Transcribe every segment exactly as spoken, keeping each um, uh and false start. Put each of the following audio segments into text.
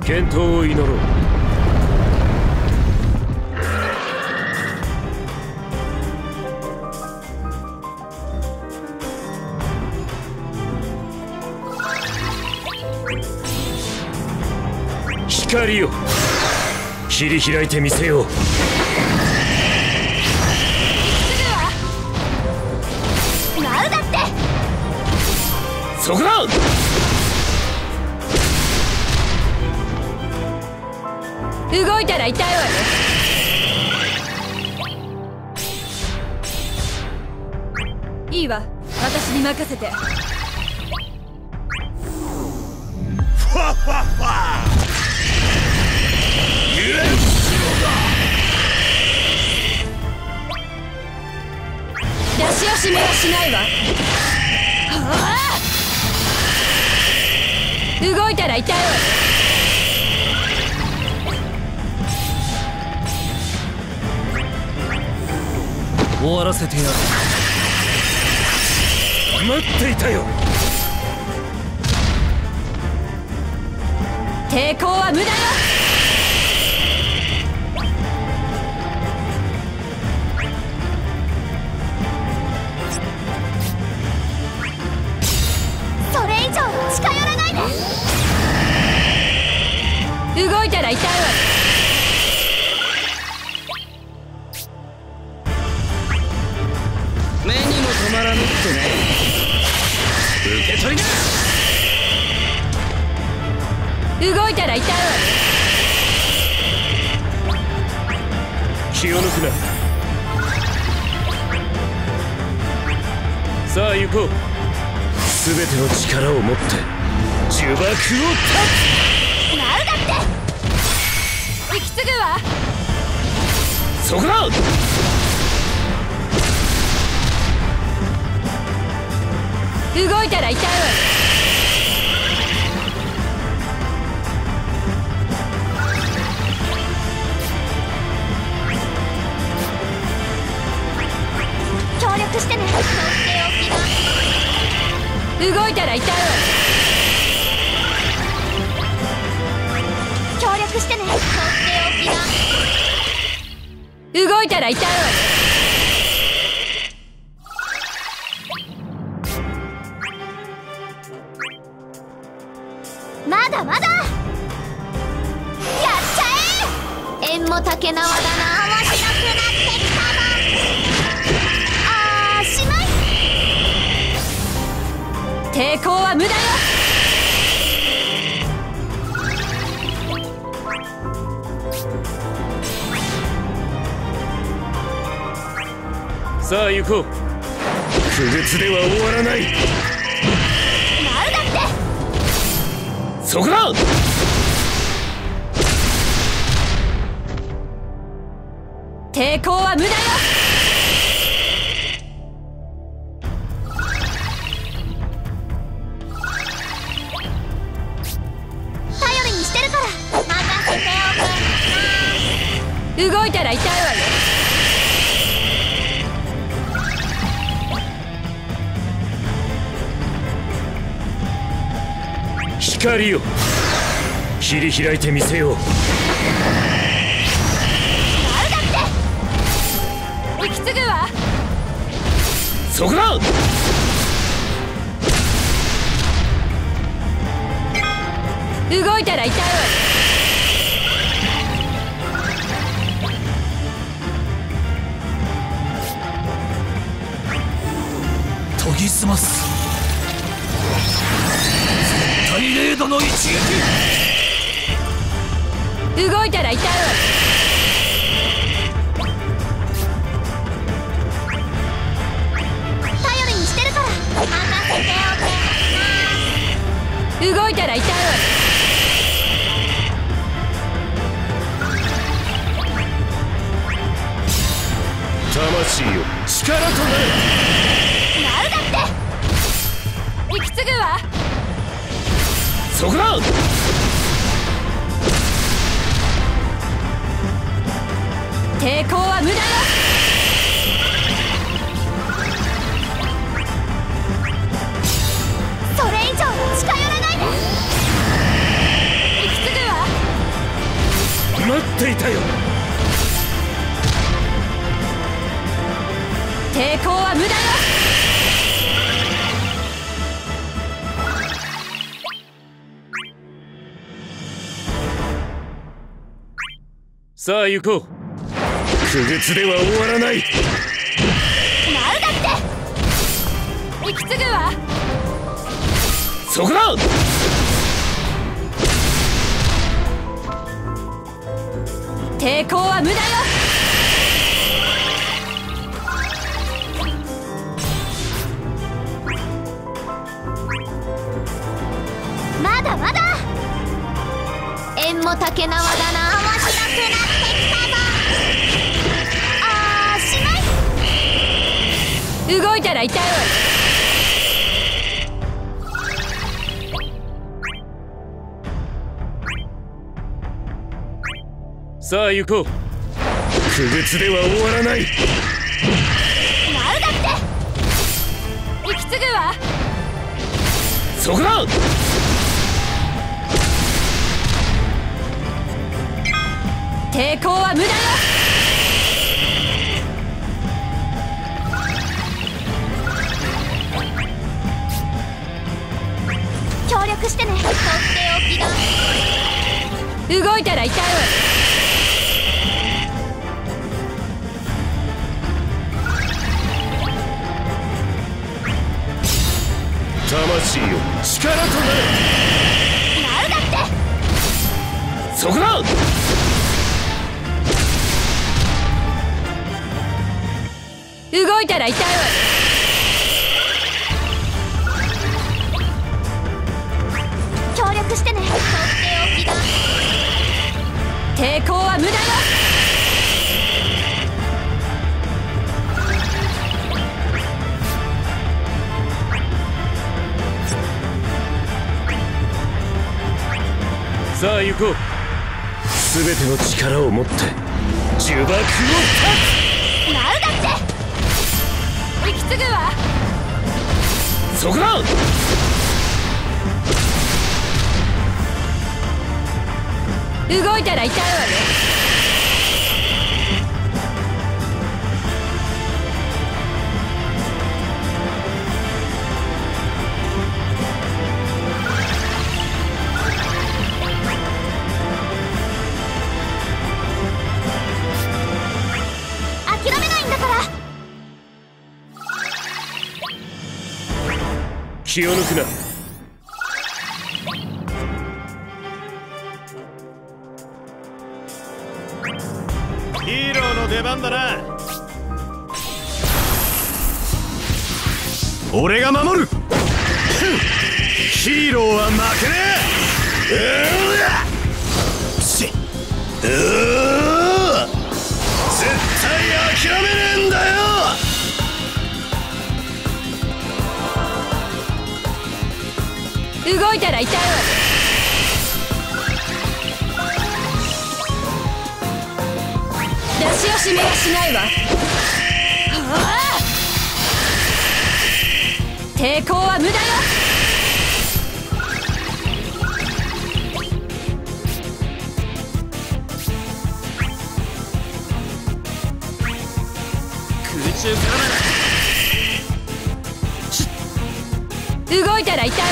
健闘を祈ろう。光よ、切り開いてみせよう。 ナウだって。 そこだ。 動いたら痛いわよ。いいわ、私に任せて。 ファッファッファ出し惜しみはしないわ。はあ、動いたら痛いわよ。 終わらせてやる。待っていたよ。 抵抗は無駄よ。それ以上近寄らないで。動いたら痛いわよ。 目にも止まらぬってね。受け取りな。 動いたら痛いわよ。 気を抜くな。さあ行こう。全ての力を持って呪縛を断つ。 ナウだって。引き継ぐわ。 そこだ。 動いたら痛いわよ。協力してね。とっておきが。動いたら痛いわよ。協力してね。とっておきが。動いたら痛いわよ。まだまだ。やっちゃえ。縁も竹縄だな。面白くなってきたな。あーしまい。抵抗は無駄よ。 さあ行こう。不滅では終わらない。 ナウだって。 そこだ。 抵抗は無駄よ。頼りにしてるから任せておく。動いたら痛いわよ。 光よ、切り開いてみせよう。 ナウだって。引き継ぐわ。 そこだ。 動いたら痛いわよ。 研ぎ澄ます。絶対レードの一撃。 動いたら痛いわよ。頼りにしてるから任せておく。動いたら痛いわよ。 魂よ、力となる。 ナウだって。引き継ぐわ。 そこだ。 抵抗は無駄よ。それ以上近寄らないで。引き継ぐわ。 さあ行こう。不屈では終わらない。 なるだって。引き継ぐわ。 そこだ。 抵抗は無駄よ。まだまだ。縁も竹縄だな。面白くなってきたぞ。あーしまい。動いたら痛いわよ。 さあ行こう。不屈では終わらない。 なるだって。引き継ぐわ。 そこだ。 抵抗は無駄よ。協力してね。とっておきだ。動いたら痛いわよ。 魂よ、力となれ。 なるだって。 そこだ。 動いたら痛いわよ。協力してね。とっておきだ。抵抗は無駄よ。 さあ行こう。すべての力を持って呪縛を断つ。 なるだって。引き継ぐわ。 そこだ。 動いたら痛いわよ。諦めないんだから。 気を抜くな。 ヒーローの出番だな。俺が守る。ヒーローは負けねえ。うしっ、うー絶対諦めねえんだよ。 動いたら痛いわよ。出し惜しみはしないわ。抵抗は無駄よ。 空中から動いたら痛いわよ。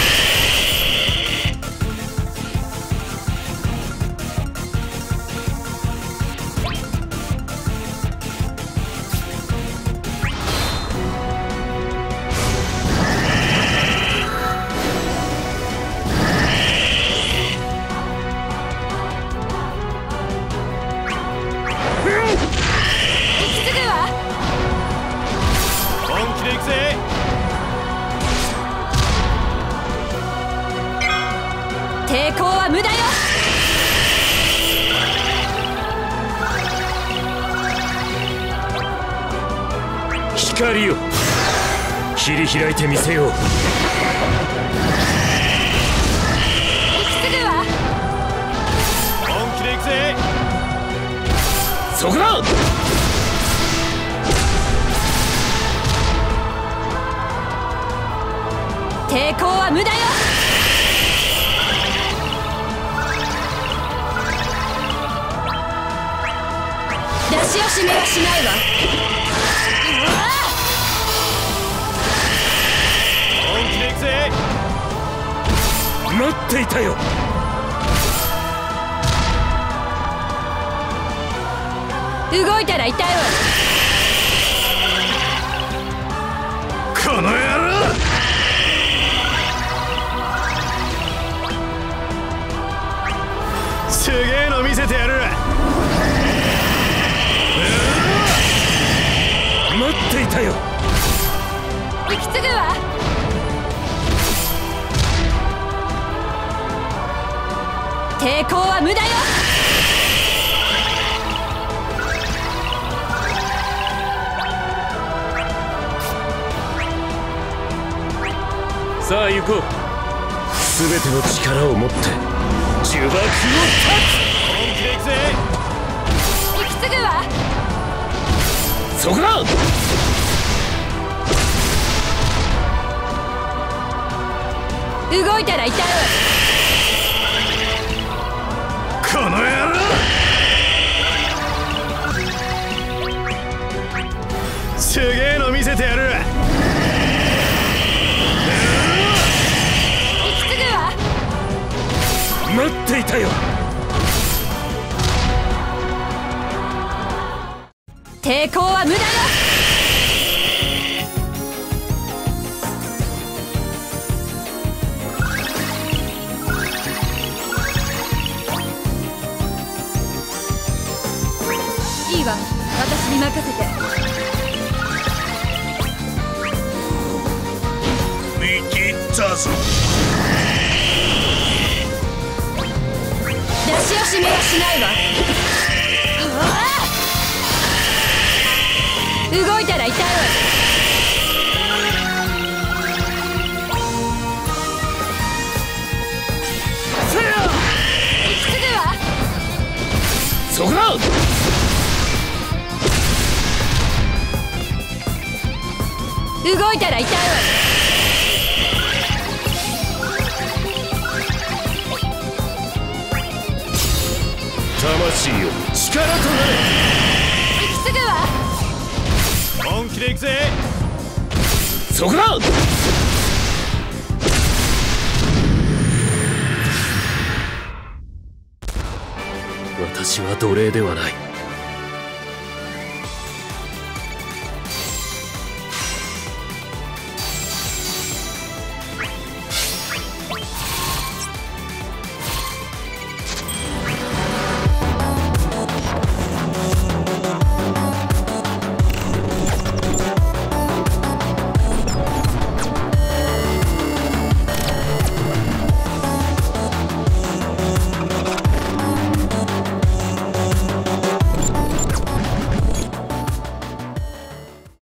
引き継ぐわ。 本気で行くぜ。 抵抗は無駄よ。 光よ、切り開いてみせよう。 引き継ぐわ。 本気で行くぜ。 そこだ。 抵抗は無駄よ。出し惜しみはしないわ。 本気で行くぜ。 待っていたよ。 動いたら痛いわ。 この野郎。すげえの見せてやる。 待っていたよ。 引き継ぐわ。抵抗は無駄よ。 さあ行こう。全ての力を持って呪縛を断つ。 本気で行くぜ。 引き継ぐわ。 そこだ。 動いたら痛いわ。 この野郎。すげえの見せてやる。 引き継ぐわ。 待っていたよ。 抵抗は無駄よ。いいわ、私に任せて。 見切ったぞ。 出し惜しみはしないわ。動いたら痛いわ。 せや。 引き継ぐわ。 そこだ。 動いたら痛いわ。 魂よ、力となれ。 引き継ぐわ。 本気で行くぜ。 そこだ。私は奴隷ではない。